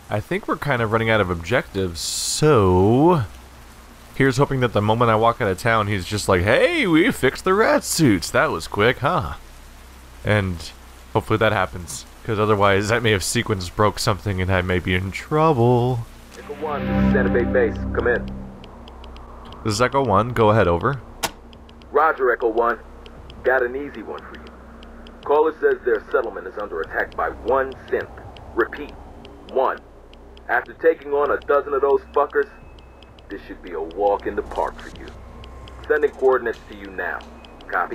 I think we're kind of running out of objectives, so... Here's hoping that the moment I walk out of town, he's just like, hey, we fixed the rat suits. That was quick, huh? And hopefully that happens, because otherwise that may have sequence broke something and I may be in trouble. Echo 1, this is Santa Fe Base. Come in. This is Echo 1. Go ahead, over. Roger, Echo 1. Got an easy one for you. Caller says their settlement is under attack by one synth. Repeat, one. After taking on a dozen of those fuckers, this should be a walk in the park for you. Sending coordinates to you now. Copy?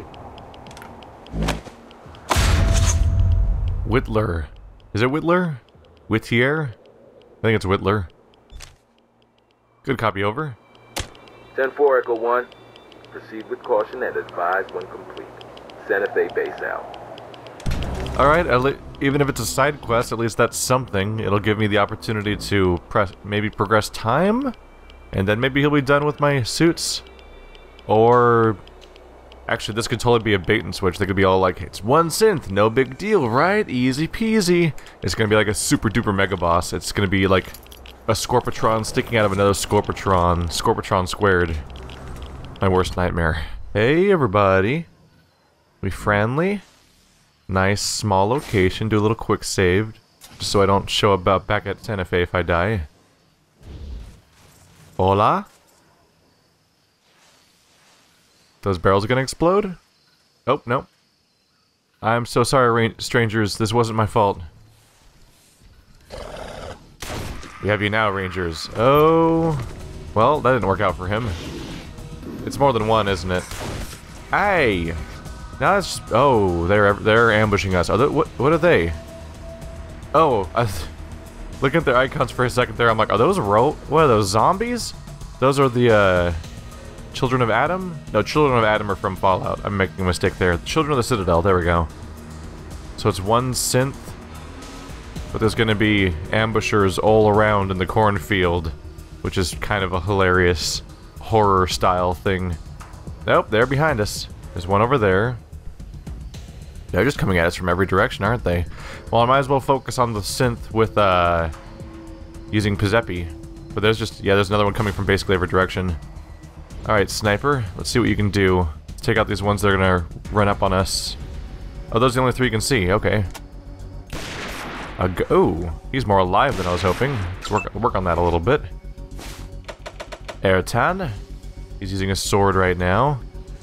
Whittier. Is it Whittier? Whittier? I think it's Whittier. Good copy, over. 10-4, Echo 1. Proceed with caution and advise when complete. Santa Fe Base out. Alright, even if it's a side quest, at least that's something. It'll give me the opportunity to maybe progress time? And then maybe he'll be done with my suits. Or... Actually, this could totally be a bait and switch. They could be all like, it's one synth, no big deal, right? Easy peasy. It's gonna be like a super duper mega boss. It's gonna be like a Scorpitron sticking out of another Scorpitron. Scorpitron squared. My worst nightmare. Hey, everybody. We friendly? Nice small location. Do a little quick save, just so I don't show up back at Santa Fe if I die. Hola? Those barrels are gonna explode? Oh, no. I'm so sorry, strangers. This wasn't my fault. We have you now, rangers. Oh... Well, that didn't work out for him. It's more than one, isn't it? Hey! Now it's just... Oh, they're ambushing us. Are they, what are they? Oh, looking at their icons for a second there, I'm like, are those what are those, zombies? Those are the, Children of Adam? No, Children of Adam are from Fallout. I'm making a mistake there. Children of the Citadel, there we go. So it's one synth, but there's gonna be ambushers all around in the cornfield, which is kind of a hilarious horror-style thing. Nope, they're behind us. There's one over there. They're just coming at us from every direction, aren't they? Well, I might as well focus on the synth with, using Pizepi. But there's just, yeah, there's another one coming from basically every direction. Alright, sniper, let's see what you can do. Let's take out these ones that are gonna run up on us. Oh, those are the only three you can see, okay. Oh, he's more alive than I was hoping. Let's work on that a little bit. Ertan. He's using a sword right now.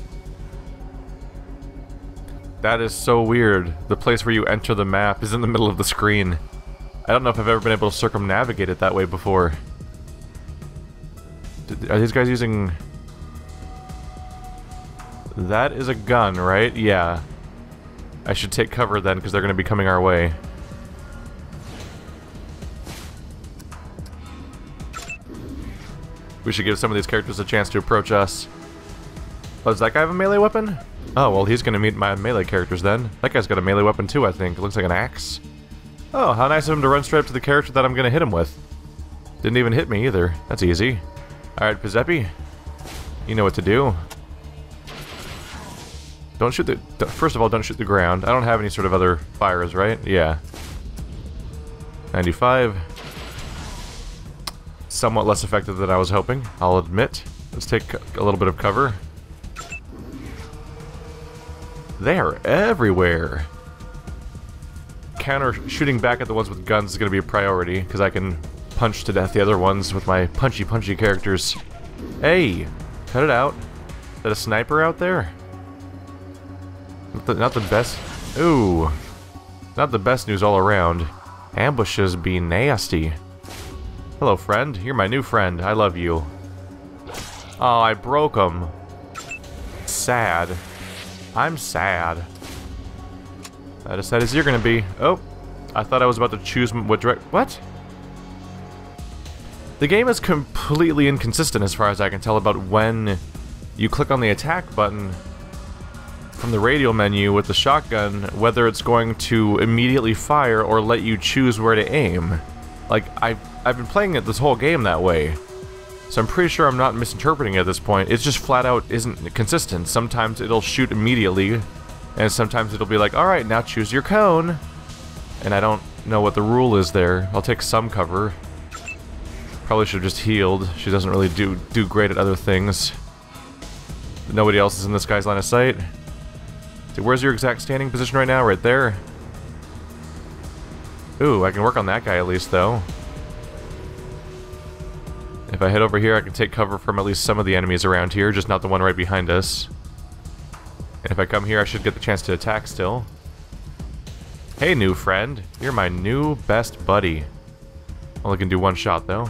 That is so weird. The place where you enter the map is in the middle of the screen. I don't know if I've ever been able to circumnavigate it that way before. Are these guys using... That is a gun, right? Yeah. I should take cover then, because they're going to be coming our way. We should give some of these characters a chance to approach us. Oh, does that guy have a melee weapon? Oh, well, he's gonna meet my melee characters then. That guy's got a melee weapon too, I think. It looks like an axe. Oh, how nice of him to run straight up to the character that I'm gonna hit him with. Didn't even hit me either. That's easy. Alright, Pizepi. You know what to do. Don't shoot the... First of all, don't shoot the ground. I don't have any sort of other fires, right? Yeah. 95. Somewhat less effective than I was hoping, I'll admit. Let's take a little bit of cover. They are everywhere. Counter shooting back at the ones with guns is going to be a priority, because I can punch to death the other ones with my punchy characters. Hey! Cut it out. Is that a sniper out there? Not the best... Ooh. Not the best news all around. Ambushes be nasty. Hello, friend. You're my new friend. I love you. Oh, I broke him. Sad. I'm sad. Not as sad as you're gonna be. Oh, I thought I was about to choose what direct... What? The game is completely inconsistent as far as I can tell about when you click on the attack button from the radio menu with the shotgun, whether it's going to immediately fire or let you choose where to aim. Like, I've been playing it this whole game that way. So I'm pretty sure I'm not misinterpreting it at this point. It's just flat out isn't consistent. Sometimes it'll shoot immediately, and sometimes it'll be like, alright, now choose your cone. And I don't know what the rule is there. I'll take some cover. Probably should have just healed. She doesn't really do great at other things. Nobody else is in this guy's line of sight. So where's your exact standing position right now? Right there. Ooh, I can work on that guy at least, though. If I head over here, I can take cover from at least some of the enemies around here, just not the one right behind us. And if I come here, I should get the chance to attack still. Hey, new friend. You're my new best buddy. Only can do one shot, though.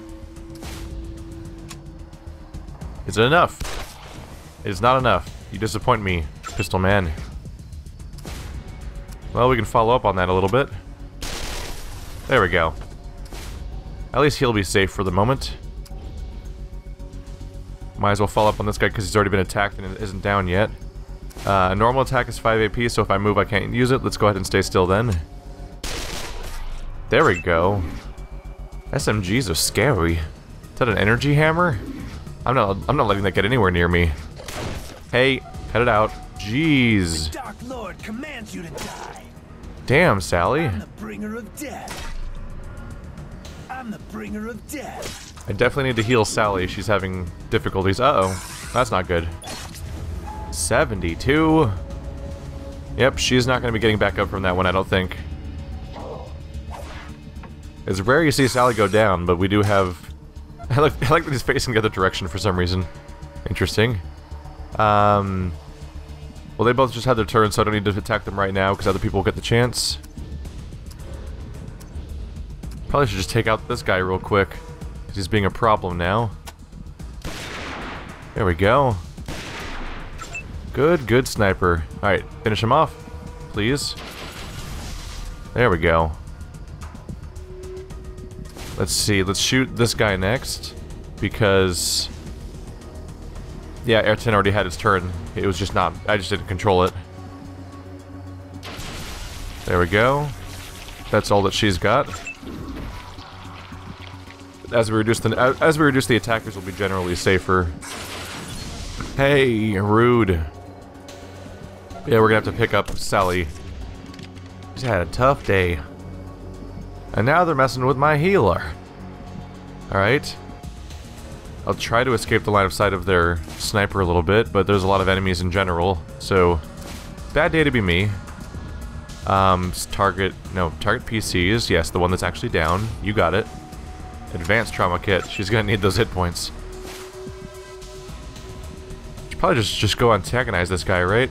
Is it enough? It is not enough. You disappoint me, Pistol Man. Well, we can follow up on that a little bit. There we go. At least he'll be safe for the moment. Might as well follow up on this guy because he's already been attacked and isn't down yet. A normal attack is 5 AP, so if I move I can't use it. Let's go ahead and stay still then. There we go. SMGs are scary. Is that an energy hammer? I'm not letting that get anywhere near me. Hey, cut it out. Jeez. The Dark Lord commands you to die. Damn, Sally. I'm the bringer of death. I'm the bringer of death. I definitely need to heal Sally. She's having difficulties. Uh-oh. That's not good. 72. Yep, she's not going to be getting back up from that one, I don't think. It's rare you see Sally go down, but we do have... I like that he's facing the other direction for some reason. Interesting. Well, they both just had their turn, so I don't need to attack them right now, because other people will get the chance. Probably should just take out this guy real quick, because he's being a problem now. There we go. Good sniper. Alright, finish him off, please. There we go. Let's see, let's shoot this guy next, because... yeah, Ayrton already had his turn. It was just not... I just didn't control it. There we go. That's all that she's got. As we reduce the attackers, we'll be generally safer. Hey, rude. Yeah, we're gonna have to pick up Sally. She's had a tough day. And now they're messing with my healer. Alright. I'll try to escape the line of sight of their sniper a little bit, but there's a lot of enemies in general, so... bad day to be me. Target PCs. Yes, the one that's actually down. You got it. Advanced trauma kit. She's gonna need those hit points. Should probably just go antagonize this guy, right?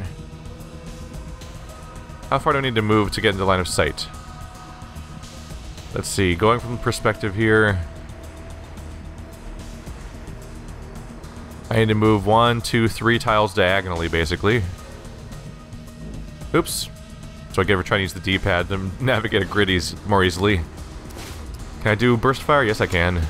How far do I need to move to get into line of sight? Let's see, going from the perspective here... I need to move 1, 2, 3 tiles diagonally, basically. Oops. So I gotta try to use the D-pad to navigate a grid more easily. Can I do burst fire? Yes, I can.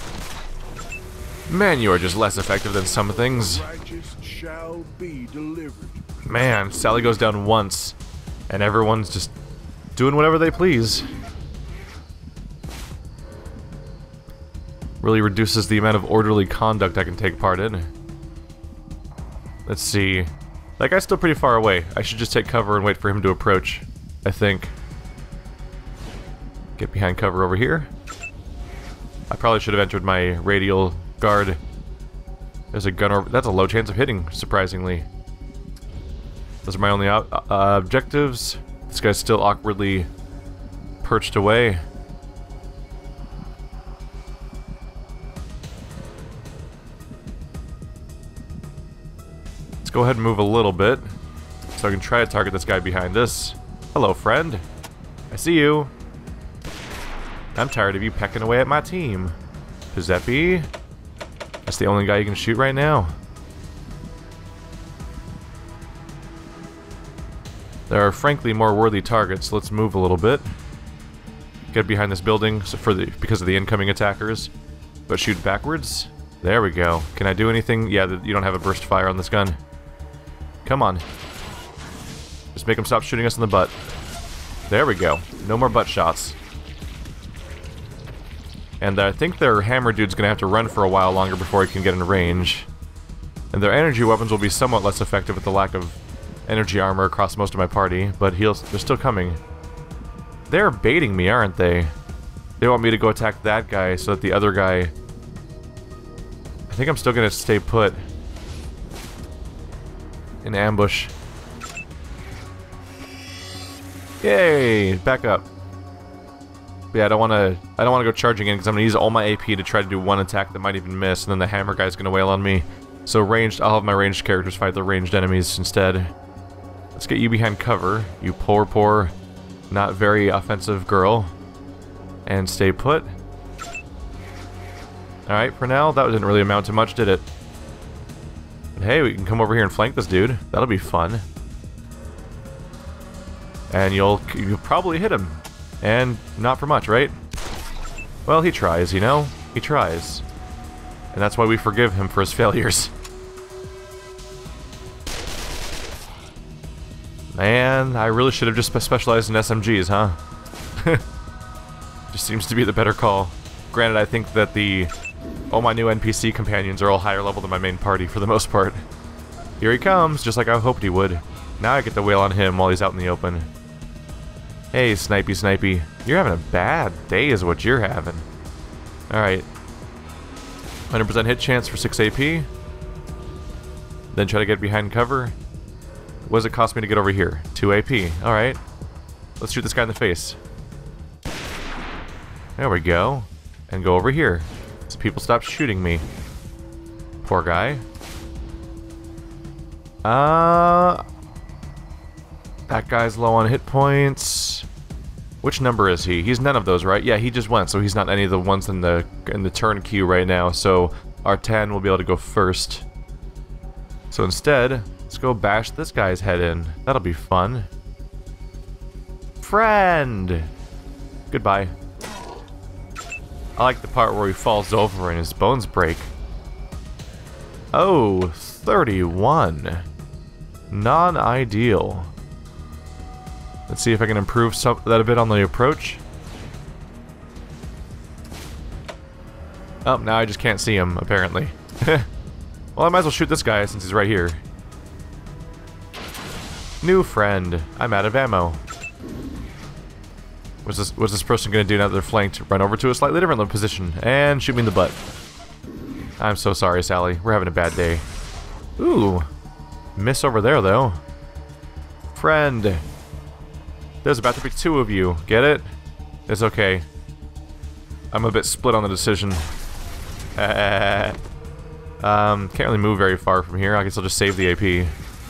Man, you are just less effective than some things. Righteous shall be delivered. Man, Sally goes down once, and everyone's just doing whatever they please. Really reduces the amount of orderly conduct I can take part in. Let's see. That guy's still pretty far away. I should just take cover and wait for him to approach, I think. Get behind cover over here. I probably should have entered my radial guard. There's a gun over... that's a low chance of hitting, surprisingly. Those are my only objectives. This guy's still awkwardly perched away. Let's go ahead and move a little bit, so I can try to target this guy behind us. Hello, friend. I see you. I'm tired of you pecking away at my team. Giuseppe? That's the only guy you can shoot right now. There are frankly more worthy targets. Let's move a little bit. Get behind this building because of the incoming attackers. But shoot backwards. There we go. Can I do anything? Yeah, you don't have a burst fire on this gun. Come on. Just make them stop shooting us in the butt. There we go. No more butt shots. And I think their hammer dude's gonna have to run for a while longer before he can get in range. And their energy weapons will be somewhat less effective with the lack of energy armor across most of my party, but they're still coming. They're baiting me, aren't they? They want me to go attack that guy so that the other guy... I think I'm still gonna stay put. In ambush. Yay! Back up. But yeah, I don't wanna go charging in because I'm gonna use all my AP to try to do one attack that might even miss, and then the hammer guy's gonna wail on me. So ranged, I'll have my ranged characters fight the ranged enemies instead. Let's get you behind cover, you poor, not very offensive girl. And stay put. Alright, for now, that didn't really amount to much, did it? But hey, we can come over here and flank this dude. That'll be fun. And you'll probably hit him. And not for much, right? Well, he tries, you know? He tries. And that's why we forgive him for his failures. Man, I really should have just specialized in SMGs, huh? Just seems to be the better call. Granted, I think that all my new NPC companions are all higher level than my main party for the most part. Here he comes, just like I hoped he would. Now I get to wail on him while he's out in the open. Hey, Snipey. You're having a bad day is what you're having. Alright. 100% hit chance for 6 AP. Then try to get behind cover. What does it cost me to get over here? 2 AP. Alright. Let's shoot this guy in the face. There we go. And go over here. So people stop shooting me. Poor guy. That guy's low on hit points. Which number is he? He's none of those, right? Yeah, he just went, so he's not any of the ones in the turn queue right now, so our 10 will be able to go first. So instead, let's go bash this guy's head in. That'll be fun. Friend! Goodbye. I like the part where he falls over and his bones break. Oh, 31. Non-ideal. Let's see if I can improve that a bit on the approach. Oh, now I just can't see him, apparently. Well, I might as well shoot this guy since he's right here. New friend. I'm out of ammo. What's this person gonna do now that they're flanked? Run over to a slightly different position and shoot me in the butt. I'm so sorry, Sally. We're having a bad day. Ooh. Miss over there, though. Friend. There's about to be 2 of you. Get it? It's okay. I'm a bit split on the decision. Can't really move very far from here. I guess I'll just save the AP. There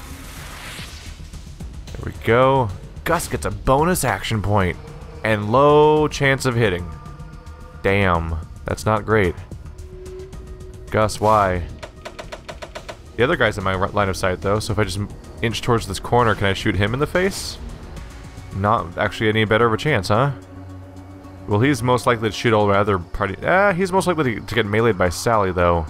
we go. Gus gets a bonus action point. And low chance of hitting. Damn. That's not great. Gus, why? The other guy's in my line of sight, though, so if I just inch towards this corner, can I shoot him in the face? Not actually any better of a chance, huh? Well, he's most likely to shoot all my other party... he's most likely to get meleeed by Sally, though.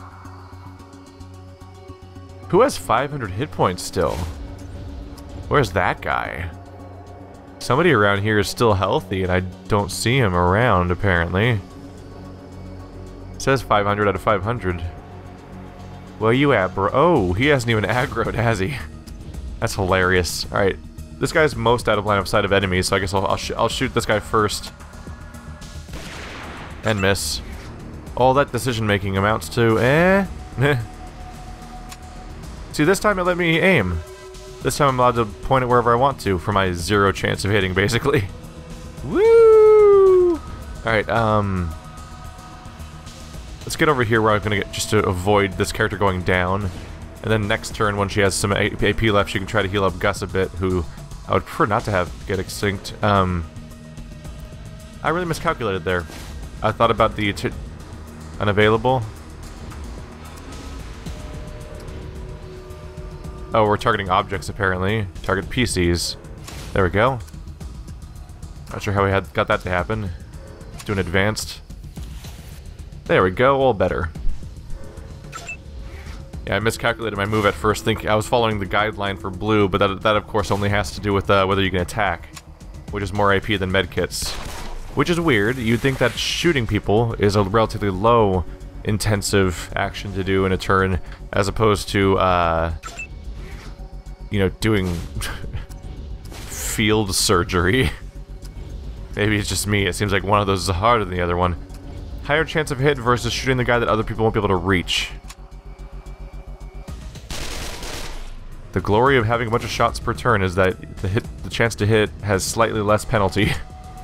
Who has 500 hit points still? Where's that guy? Somebody around here is still healthy, and I don't see him around, apparently. It says 500 out of 500. Where you at, bro? Oh, he hasn't even aggroed, has he? That's hilarious. Alright, this guy's most out of line of sight of enemies, so I guess I'll shoot this guy first. And miss. All that decision-making amounts to, See, this time it let me aim. This time I'm allowed to point it wherever I want to for my 0 chance of hitting, basically. Woo! Alright, let's get over here where I'm gonna get, just to avoid this character going down. And then next turn, when she has some AP left, she can try to heal up Gus a bit, who I would prefer not to have get extinct. I really miscalculated there. I thought about the unavailable. Oh, we're targeting objects, apparently. Target PCs. There we go. Not sure how we got that to happen. Let's do an advanced. There we go, all better. Yeah, I miscalculated my move at first, thinking I was following the guideline for blue, but that of course only has to do with whether you can attack, which is more AP than medkits. Which is weird. You'd think that shooting people is a relatively low intensive action to do in a turn, as opposed to, you know, doing field surgery. Maybe it's just me. It seems like one of those is harder than the other one. Higher chance of hit versus shooting the guy that other people won't be able to reach. The glory of having a bunch of shots per turn is that the chance to hit has slightly less penalty.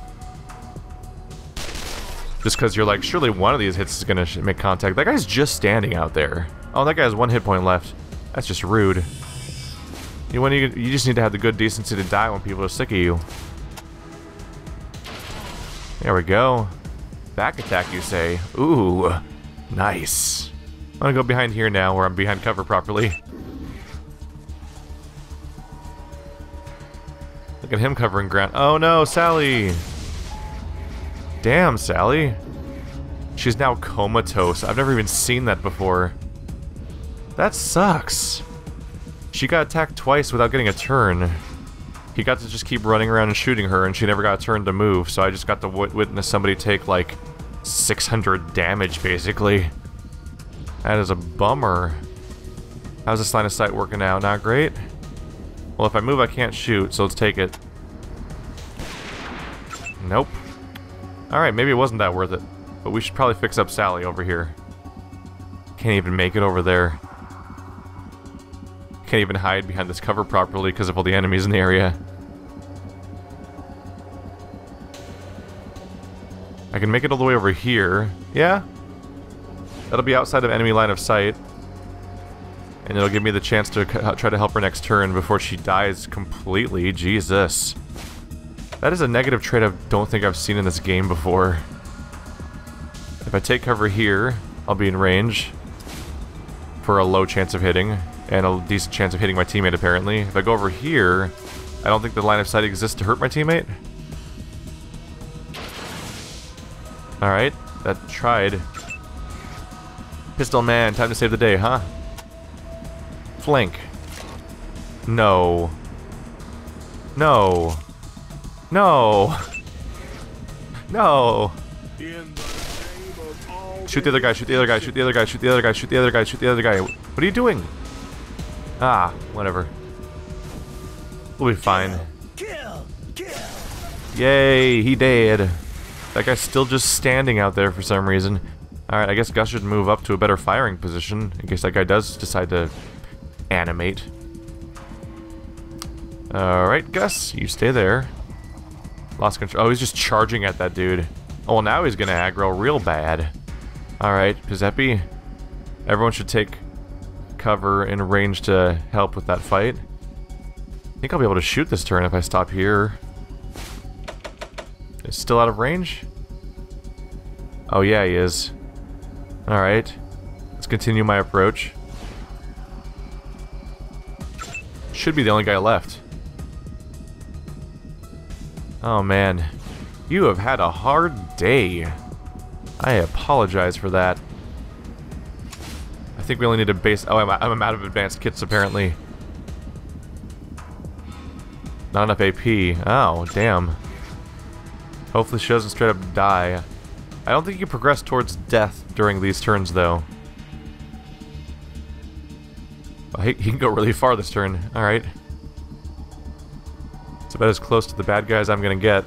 Just because you're like, surely one of these hits is gonna make contact. That guy's just standing out there. Oh, that guy has 1 hit point left. That's just rude. You just need to have the good decency to die when people are sick of you. There we go. Back attack, you say? Ooh, nice. I'm gonna go behind here now, where I'm behind cover properly. Look at him covering ground. Oh no, Sally! Damn, Sally. She's now comatose. I've never even seen that before. That sucks. She got attacked twice without getting a turn. He got to just keep running around and shooting her, and she never got a turn to move, so I just got to witness somebody take, like, 600 damage, basically. That is a bummer. How's this line of sight working out? Not great? Well, if I move, I can't shoot, so let's take it. Nope. Alright, maybe it wasn't that worth it. But we should probably fix up Sally over here. Can't even make it over there. Can't even hide behind this cover properly because of all the enemies in the area. I can make it all the way over here. Yeah? That'll be outside of enemy line of sight. And it'll give me the chance to try to help her next turn before she dies completely. Jesus. That is a negative trait I don't think I've seen in this game before. If I take cover here, I'll be in range for a low chance of hitting, and a decent chance of hitting my teammate, apparently. If I go over here, I don't think the line of sight exists to hurt my teammate. Alright, that tried. Pistol man, time to save the day, huh? Flank. No. No. No. No. Shoot the other guy, shoot the other guy, shoot the other guy, shoot the other guy, shoot the other guy, shoot the other guy. What are you doing? Ah, whatever. We'll be fine. Yay, he dead. That guy's still just standing out there for some reason. Alright, I guess Gus should move up to a better firing position in case that guy does decide to animate. Alright, Gus, you stay there. Lost control. Oh, he's just charging at that dude. Oh, well, now he's gonna aggro real bad. Alright, Giuseppe. Everyone should take cover in range to help with that fight. I think I'll be able to shoot this turn if I stop here. It's still out of range? Oh yeah, he is. Alright. Let's continue my approach. Should be the only guy left. Oh man. You have had a hard day. I apologize for that. I think we only need a base... Oh, I'm out of advanced kits, apparently. Not enough AP. Oh, damn. Hopefully she doesn't straight up die. I don't think you can progress towards death during these turns, though. Oh, he can go really far this turn. Alright. It's about as close to the bad guys I'm gonna get.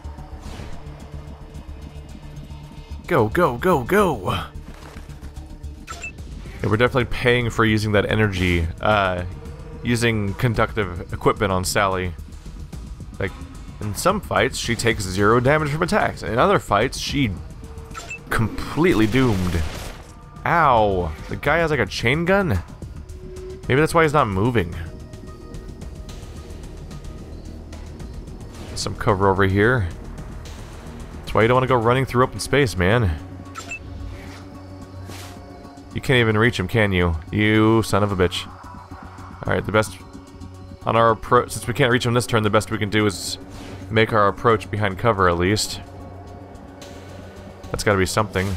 Go, go, go, go! Yeah, we're definitely paying for using that energy, using conductive equipment on Sally. Like, in some fights, she takes 0 damage from attacks. In other fights, she completely doomed. Ow! The guy has like a chain gun? Maybe that's why he's not moving. Some cover over here. That's why you don't want to go running through open space, man. You can't even reach him, can you? You son of a bitch. Alright, the best... On our approach... Since we can't reach him this turn, the best we can do is make our approach behind cover, at least. That's gotta be something.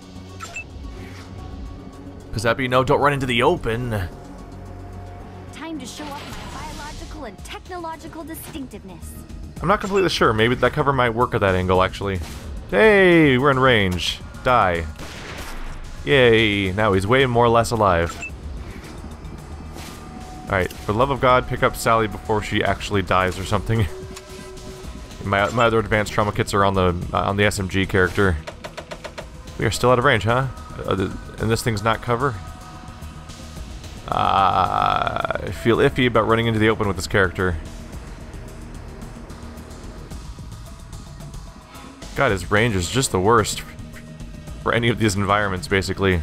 Giuseppe, no, don't run into the open! Time to show off my biological and technological distinctiveness. I'm not completely sure. Maybe that cover might work at that angle, actually. Hey, we're in range. Die. Yay, now he's way more or less alive. Alright, for the love of God, pick up Sally before she actually dies or something. My other advanced trauma kits are on the SMG character. We are still out of range, huh? And this thing's not cover? I feel iffy about running into the open with this character. God, his range is just the worst for any of these environments, basically.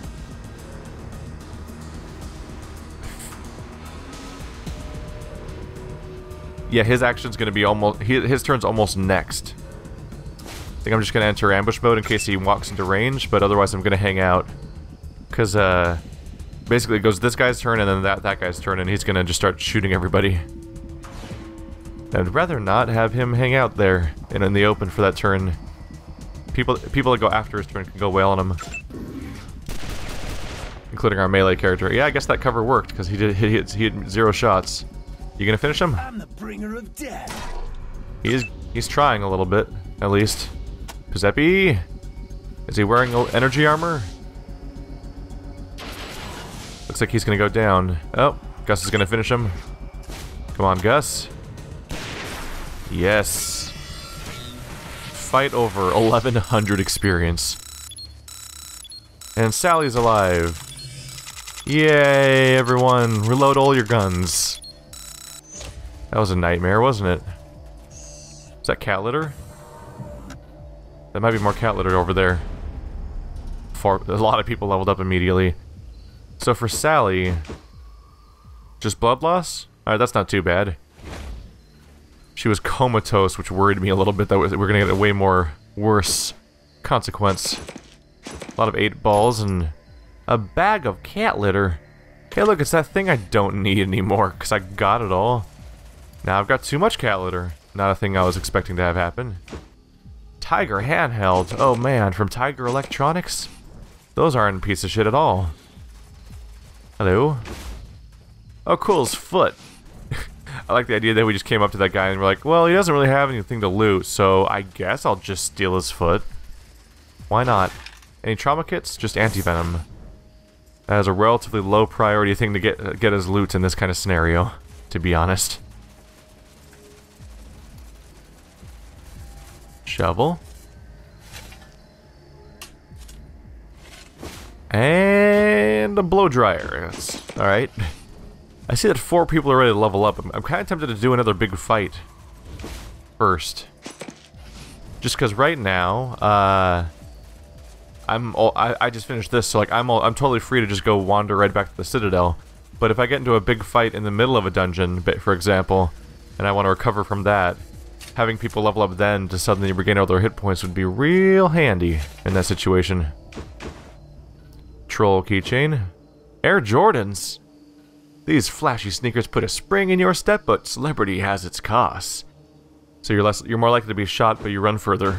Yeah, his action's gonna be almost... his turn's almost next. I think I'm just gonna enter ambush mode in case he walks into range, but otherwise I'm gonna hang out. Because, basically it goes this guy's turn and then that guy's turn, and he's gonna just start shooting everybody. I'd rather not have him hang out there and in the open for that turn. People that go after his turn can go wail on him. Including our melee character. Yeah, I guess that cover worked, because he hit 0 shots. You gonna finish him? I'm the bringer of death. He's trying a little bit, at least. Giuseppe? Is he wearing energy armor? Looks like he's gonna go down. Oh, Gus is gonna finish him. Come on, Gus. Yes. Fight over 1100 experience. And Sally's alive. Yay, everyone. Reload all your guns. That was a nightmare, wasn't it? Is that cat litter? That might be more cat litter over there. A lot of people leveled up immediately. So for Sally... just blood loss? Alright, that's not too bad. She was comatose, which worried me a little bit that we're gonna get a way more worse consequence. A lot of 8 balls and a bag of cat litter. Hey look, it's that thing I don't need anymore, because I got it all. Now I've got too much cat litter. Not a thing I was expecting to have happen. Tiger handheld. Oh man, from Tiger Electronics? Those aren't a piece of shit at all. Hello? Oh cool, his foot. I like the idea that we just came up to that guy and we're like, well, he doesn't really have anything to loot, so I guess I'll just steal his foot. Why not? Any trauma kits? Just anti-venom. That is a relatively low priority thing to get as loot in this kind of scenario, to be honest. Shovel. And a blow dryer. Alright. I see that 4 people are ready to level up. I'm kind of tempted to do another big fight first. Just because right now, I just finished this, so like I'm totally free to just go wander right back to the Citadel. But if I get into a big fight in the middle of a dungeon, for example, and I want to recover from that, having people level up then to suddenly regain all their hit points would be real handy in that situation. Troll keychain. Air Jordans. These flashy sneakers put a spring in your step, but celebrity has its costs. So you're more likely to be shot, but you run further.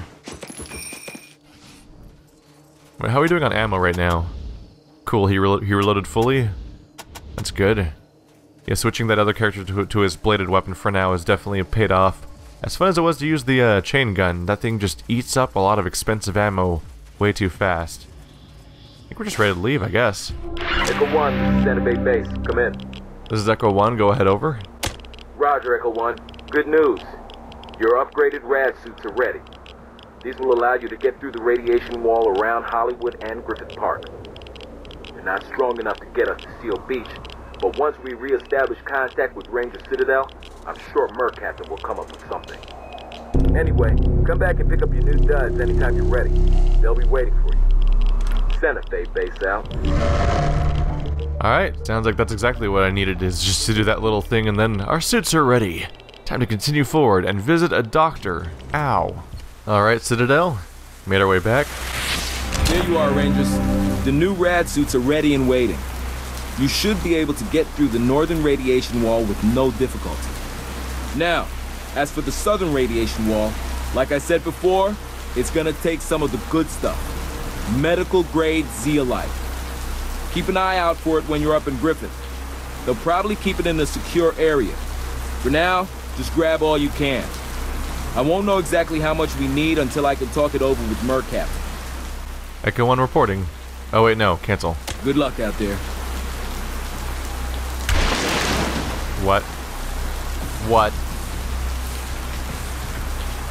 Wait, how are we doing on ammo right now? Cool, he reloaded fully. That's good. Yeah, switching that other character to his bladed weapon for now has definitely paid off. As fun as it was to use the chain gun, that thing just eats up a lot of expensive ammo way too fast. I think we're just ready to leave, I guess. Echo 1, this is Santa Bay Base. Come in. This is Echo 1, go ahead over. Roger, Echo 1. Good news. Your upgraded rad suits are ready. These will allow you to get through the radiation wall around Hollywood and Griffith Park. They're not strong enough to get us to Seal Beach, but once we re-establish contact with Ranger Citadel, I'm sure Merc Captain will come up with something. Anyway, come back and pick up your new duds anytime you're ready. They'll be waiting for you. Santa Fe Base out. Alright, sounds like that's exactly what I needed, is just to do that little thing and then our suits are ready. Time to continue forward and visit a doctor. Ow. Alright, Citadel. Made our way back. There you are, Rangers. The new rad suits are ready and waiting. You should be able to get through the northern radiation wall with no difficulty. Now, as for the southern radiation wall, like I said before, it's gonna take some of the good stuff. Medical grade zeolite. Keep an eye out for it when you're up in Griffith. They'll probably keep it in a secure area. For now, just grab all you can. I won't know exactly how much we need until I can talk it over with Merc Captain. Echo 1 reporting. Oh wait, no, cancel. Good luck out there. What? What?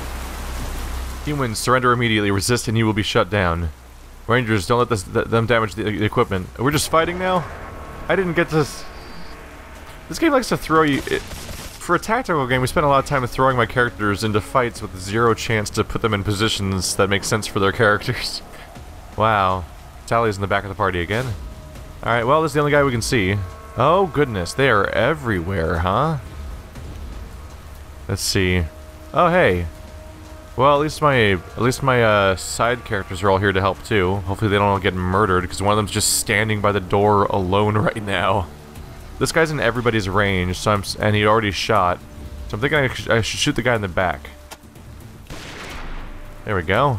Humans, surrender immediately. Resist and you will be shut down. Rangers, don't let them damage the equipment. We're just fighting now? I didn't get this. This game likes to throw you... For a tactical game, we spend a lot of time throwing my characters into fights with zero chance to put them in positions that make sense for their characters. Wow. Sally's in the back of the party again. Alright, well, this is the only guy we can see. Oh, goodness. They are everywhere, huh? Let's see. Oh, hey. Well, at least my side characters are all here to help, too. Hopefully they don't all get murdered, because one of them's just standing by the door alone right now. This guy's in everybody's range, so and he already shot. So I'm thinking I should shoot the guy in the back. There we go.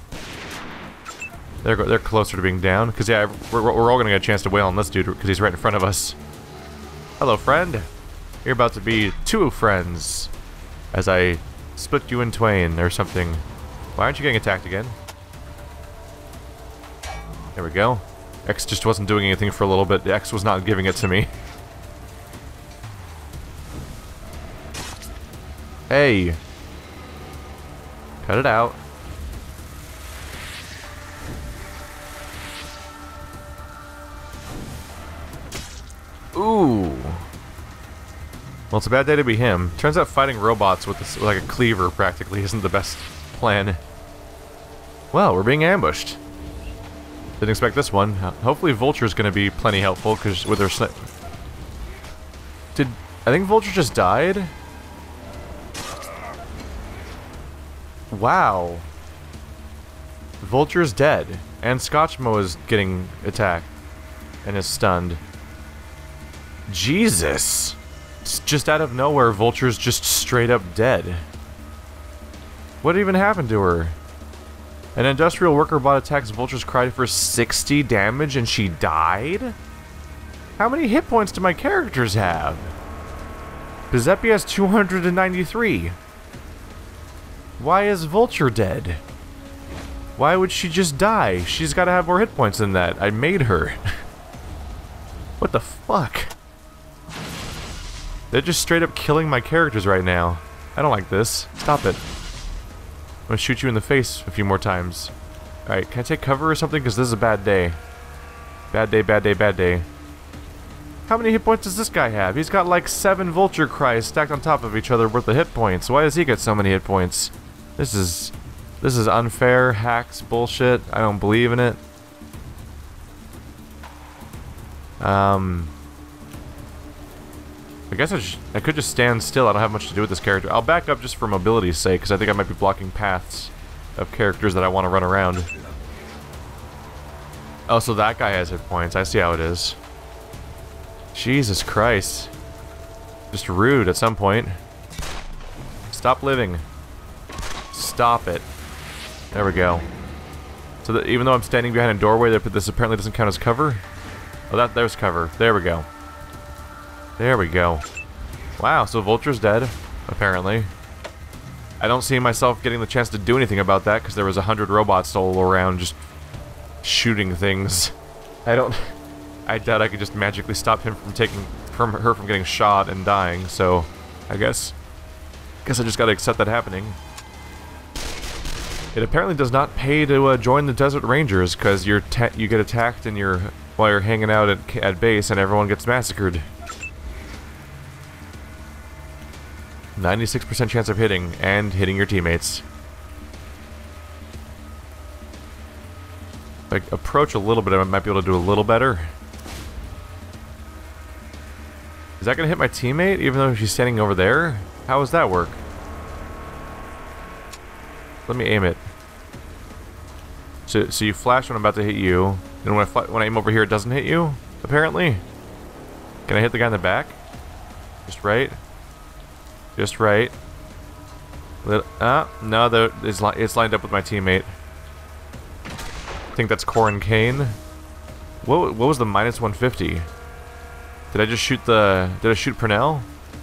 They're closer to being down, because yeah, we're all gonna get a chance to wail on this dude, because he's right in front of us. Hello, friend. You're about to be two friends, as I split you in twain, or something. Why aren't you getting attacked again? There we go. X just wasn't doing anything for a little bit. X was not giving it to me. Hey! Cut it out. Ooh! Well, it's a bad day to be him. Turns out fighting robots with this, like a cleaver practically isn't the best plan. Well, we're being ambushed. Didn't expect this one. Hopefully Vulture's gonna be plenty helpful, because with her I think Vulture just died? Wow. Vulture's dead. And Scotchmo is getting attacked. And is stunned. Jesus! It's just out of nowhere, Vulture's just straight up dead. What even happened to her? An industrial worker bot attacks Vulture's cry for 60 damage and she died? How many hit points do my characters have? Giuseppe has 293. Why is Vulture dead? Why would she just die? She's gotta have more hit points than that. I made her. What the fuck? They're just straight up killing my characters right now. I don't like this. Stop it. I'm gonna shoot you in the face a few more times. Alright, can I take cover or something? Because this is a bad day. Bad day, bad day, bad day. How many hit points does this guy have? He's got like 7 Vulture cries stacked on top of each other worth of hit points. Why does he get so many hit points? This is unfair, hacks, bullshit. I don't believe in it. I guess I could just stand still. I don't have much to do with this character. I'll back up just for mobility's sake, because I think I might be blocking paths of characters that I want to run around. Oh, so that guy has hit points. I see how it is. Jesus Christ. Just rude at some point. Stop living. Stop it. There we go. So that even though I'm standing behind a doorway, this apparently doesn't count as cover? Oh, there's cover. There we go. There we go. Wow, so Vulture's dead, apparently. I don't see myself getting the chance to do anything about that, because there was 100 robots all around just shooting things. I doubt I could just magically stop him from her from getting shot and dying, so I guess I just gotta accept that happening. It apparently does not pay to join the Desert Rangers, because you get attacked and while you're hanging out at base and everyone gets massacred. 96% chance of hitting, and hitting your teammates. If I approach a little bit, I might be able to do a little better. Is that gonna hit my teammate, even though she's standing over there? How does that work? Let me aim it. So you flash when I'm about to hit you, and when I aim over here, it doesn't hit you, apparently? Can I hit the guy in the back? Just right? Just right. No, it's lined up with my teammate. I think that's Corin Kane. What was the minus 150? Did I just shoot did I shoot Purnell?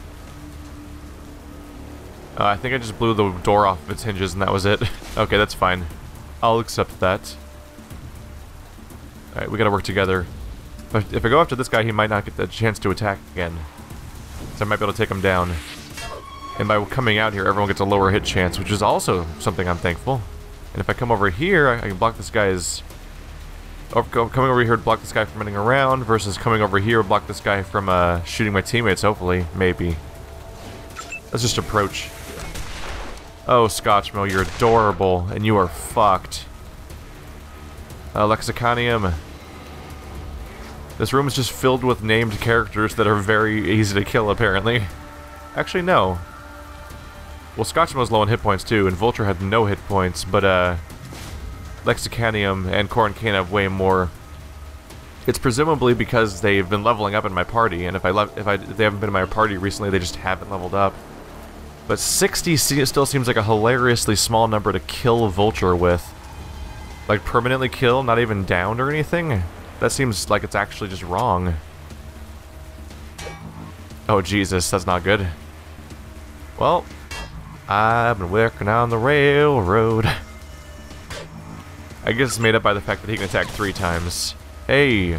I think I just blew the door off of its hinges and that was it. Okay, that's fine. I'll accept that. Alright, we gotta work together. If I go after this guy, he might not get the chance to attack again. So I might be able to take him down. And by coming out here, everyone gets a lower hit chance, which is also something I'm thankful. And if I come over here, I can block this guy's... coming over here to block this guy from running around, versus coming over here to block this guy from shooting my teammates, hopefully. Maybe. Let's just approach. Oh, Scotchmo, you're adorable, and you are fucked. Lexiconium. This room is just filled with named characters that are very easy to kill, apparently. Actually, no. Well, Scotchmo's low on hit points, too, and Vulture had no hit points, but, Lexicanium and Quarantine have way more. It's presumably because they've been leveling up in my party, and if they haven't been in my party recently, they just haven't leveled up. But 60 still seems like a hilariously small number to kill Vulture with. Like, permanently kill, not even downed or anything? That seems like it's actually just wrong. Oh, Jesus, that's not good. Well, I've been working on the railroad. I guess it's made up by the fact that he can attack 3 times. Hey!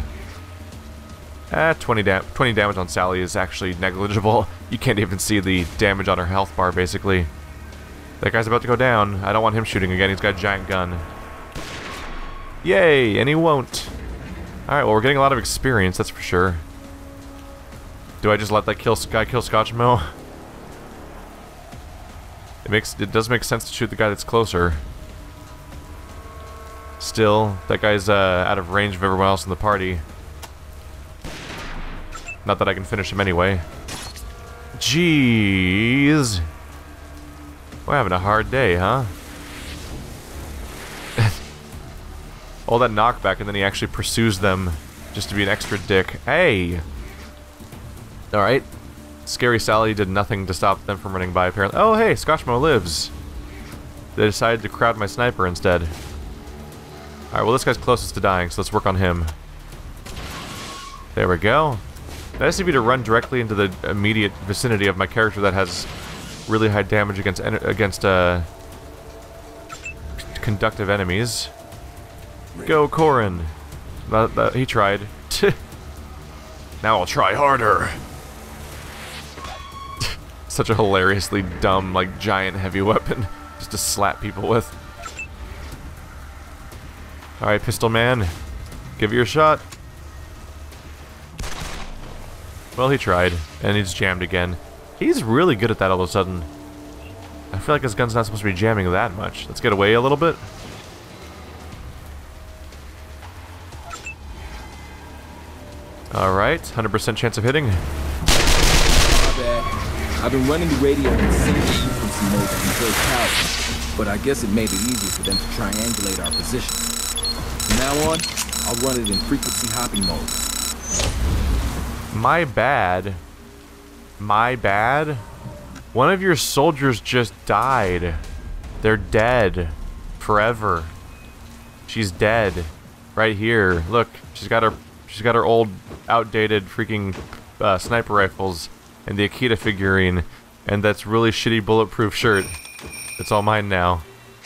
20 damage on Sally is actually negligible. You can't even see the damage on her health bar, basically. That guy's about to go down. I don't want him shooting again. He's got a giant gun. Yay! And he won't. Alright, well, we're getting a lot of experience, that's for sure. Do I just let that guy kill Scotchmo? It does make sense to shoot the guy that's closer. Still, that guy's out of range of everyone else in the party. Not that I can finish him anyway. Jeez. We're having a hard day, huh? All that knockback, and then he actually pursues them just to be an extra dick. Hey! Alright. Scary Sally did nothing to stop them from running by, apparently. Oh, hey, Scotchmo lives. They decided to crowd my sniper instead. Alright, well, this guy's closest to dying, so let's work on him. There we go. Nice of you to run directly into the immediate vicinity of my character that has really high damage against conductive enemies. Go, Corin. He tried. Now I'll try harder. Such a hilariously dumb, like, giant heavy weapon just to slap people with. Alright, Pistol Man. Give it your shot. Well, he tried, and he's jammed again. He's really good at that all of a sudden. I feel like his gun's not supposed to be jamming that much. Let's get away a little bit. Alright, 100% chance of hitting. My bad. I've been running the radio in single frequency mode to control power, but I guess it made it easier for them to triangulate our positions. From now on, I'll run it in frequency hopping mode. My bad. My bad? One of your soldiers just died. They're dead. Forever. She's dead. Right here. Look, she's got her old, outdated freaking sniper rifles and the Akita figurine and that's really shitty bulletproof shirt. It's all mine now.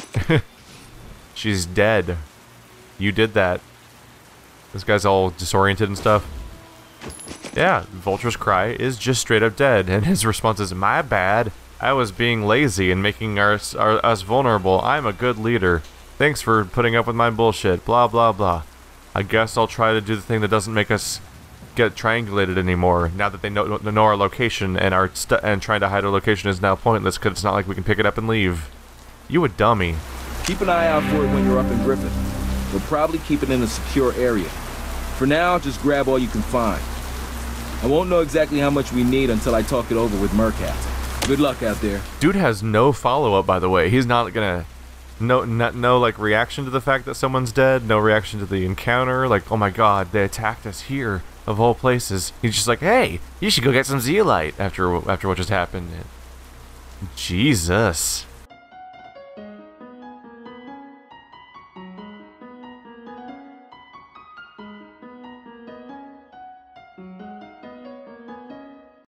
She's dead. You did that. This guy's all disoriented and stuff. Yeah, Vulture's cry is just straight up dead, and his response is, my bad. I was being lazy and making us vulnerable. I'm a good leader. Thanks for putting up with my bullshit. Blah, blah, blah. I guess I'll try to do the thing that doesn't make us get triangulated anymore. Now that they know our location, and trying to hide our location is now pointless because it's not like we can pick it up and leave. You a dummy. Keep an eye out for it when you're up in Griffith. We'll probably keep it in a secure area. For now, just grab all you can find. I won't know exactly how much we need until I talk it over with Mercat. Good luck out there. Dude has no follow-up, by the way. He's not gonna... No, like, reaction to the fact that someone's dead. No reaction to the encounter. Like, oh my god, they attacked us here, of all places. He's just like, hey, you should go get some zeolite after what just happened. Jesus.